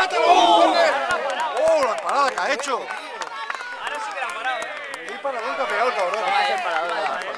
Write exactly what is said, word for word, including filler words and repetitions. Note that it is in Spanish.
¡Remátalo! ¡Oh, la parada que ha hecho! Ahora sí que la ha parado. ¡Qué paradón que ha pegado el cabrón! Va a ser parador.